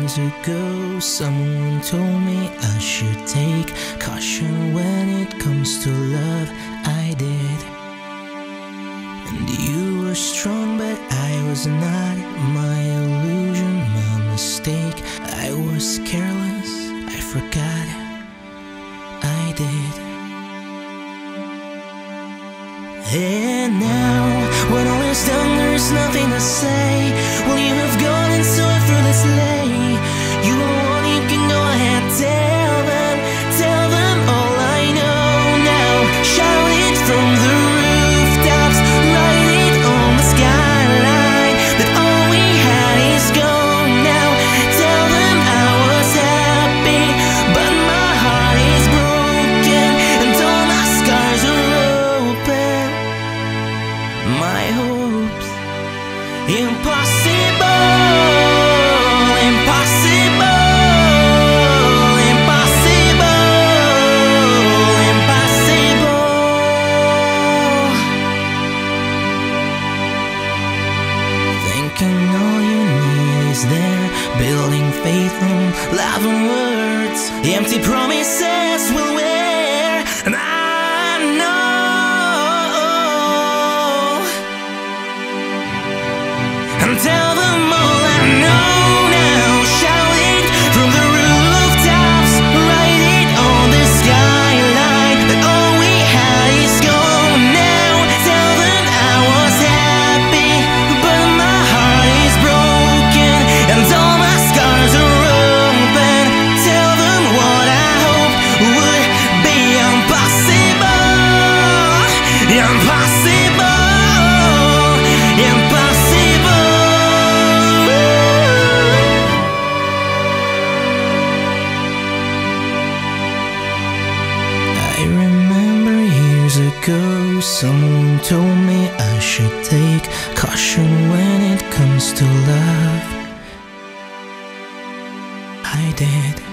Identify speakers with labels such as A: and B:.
A: years ago, someone told me I should take caution when it comes to love. I did. And you were strong, but I was not. My illusion, my mistake. I was careless, I forgot. I did. And now, when all is done, there's nothing to say. Well, you have gone and so effortlessly. You are one, you can go ahead, tell them all I know now. Shout it from the rooftops, write it on the skyline, that all we had is gone now. Tell them I was happy, but my heart is broken, and all my scars are open. My hopes, impossible, impossible, impossible, impossible. Thinking all you need is there, building faith on love and words. Empty promises will wear, and I know. And tell them all I know now. Shout it from the rooftops, write it on the skyline, that all we had is gone now. Tell them I was happy, but my heart is broken, and all my scars are open. Tell them what I hope would be impossible, impossible, impossible. I remember years ago, someone told me I should take caution when it comes to love. I did.